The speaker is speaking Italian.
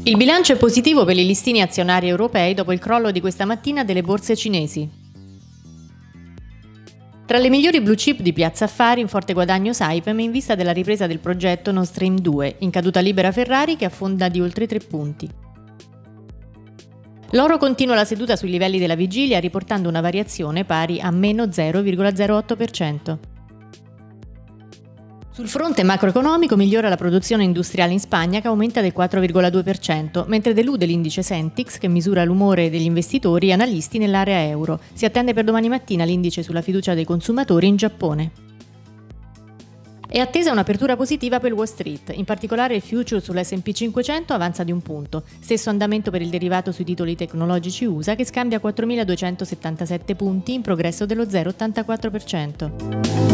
Il bilancio è positivo per i listini azionari europei dopo il crollo di questa mattina delle borse cinesi. Tra le migliori blue chip di Piazza Affari, in forte guadagno Saipem in vista della ripresa del progetto Nord Stream 2, in caduta libera Ferrari che affonda di oltre 3 punti. L'oro continua la seduta sui livelli della vigilia riportando una variazione pari a meno 0,08%. Sul fronte macroeconomico migliora la produzione industriale in Spagna che aumenta del 4,2%, mentre delude l'indice Sentix che misura l'umore degli investitori e analisti nell'area euro. Si attende per domani mattina l'indice sulla fiducia dei consumatori in Giappone. È attesa un'apertura positiva per Wall Street, in particolare il future sull'S&P 500 avanza di 1 punto, stesso andamento per il derivato sui titoli tecnologici USA che scambia 4.277 punti in progresso dello 0,84%.